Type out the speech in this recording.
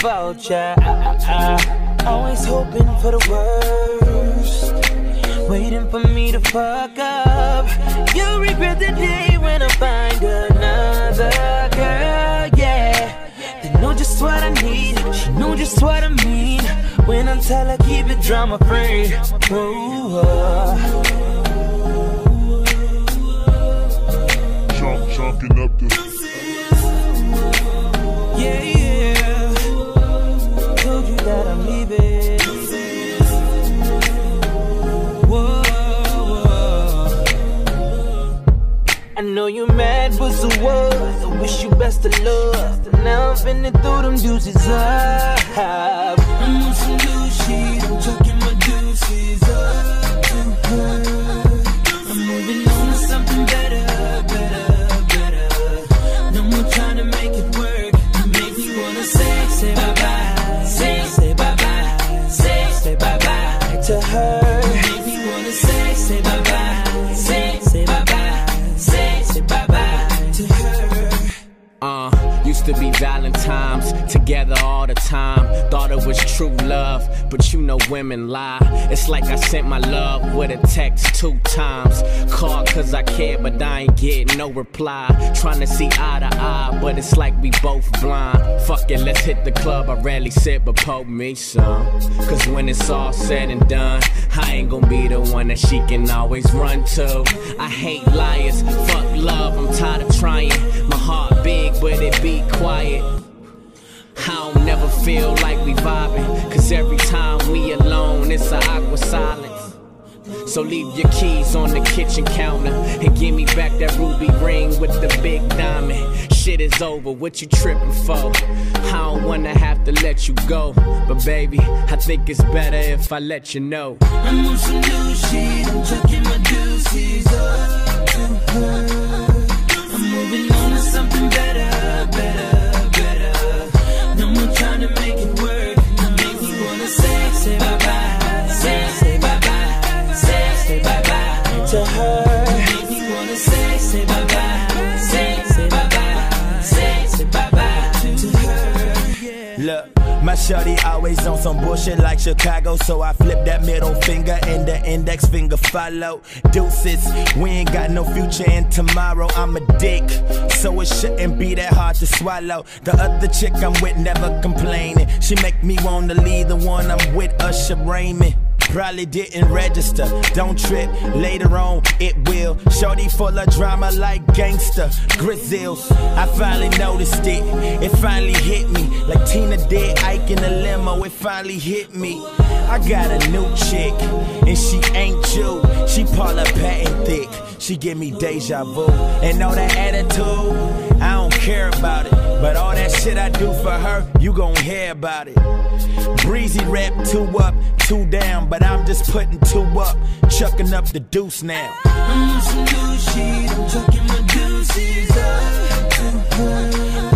fault, yeah. Always hoping for the worst, waiting for me to fuck up. You'll regret the day when I find another girl, yeah. They know just what I need, she know just what I mean. When I tell her keep it drama free. Chalking up the yeah. Told you that I'm leaving. Whoa. I know you mad, but so what? I wish you best of luck. Now I'm finna throw them deuces up. I'm on some new shit, I'm chucking my deuces up to her. I'm moving on to something better. No more trying to make it work. You make me wanna say bye-bye. Say bye-bye. Say bye-bye to her. You make me wanna say bye-bye. Say bye-bye. Say bye-bye to her. Used to be Valentine's, together all the time. Thought it was true love, but you know women lie. It's like I sent my love with a text 2 times. Called cause I care, but I ain't get no reply. Trying to see eye to eye, but it's like we both blind. Fuck it, let's hit the club. I rarely sit, but poke me some. Cause when it's all said and done, I ain't gon' be the one that she can always run to. I hate liars, fuck love, I'm tired of trying. My heart big, but it be quiet. I don't never feel like we vibing, cause every time we alone, it's an awkward silence. So leave your keys on the kitchen counter and give me back that ruby ring with the big diamond. Shit is over, what you tripping for? I don't wanna have to let you go, but baby, I think it's better if I let you know. I'm on some new shit, I'm chucking my deuces up to her. I'm moving on to something better. No more trying to make it work. You make me wanna say bye-bye. Say bye-bye. Say bye-bye to her. You make me wanna say bye-bye. Say bye-bye. Say bye-bye to her. Look, my shorty always on some bullshit like Chicago, so I flip that middle finger and the index finger follow. Deuces, we ain't got no future in tomorrow. I'm a dick, so it shouldn't be that hard to swallow. The other chick I'm with never complaining. She make me wanna leave the one I'm with, Usher Raymond. Probably didn't register, don't trip, later on it will. Shorty full of drama like gangster, Grizzles. I finally noticed it, it finally hit me. Like Tina did Ike in a limo, it finally hit me. I got a new chick, and she ain't you. She Paula Patton thick, she give me deja vu. And all that attitude, I don't care about it. But all that shit I do for her, you gon' hear about it. Breezy rap 2 up, 2 down, but I'm just putting 2 up, chucking up the deuce now. I'm on some new shit, I'm chucking my deuces up to her.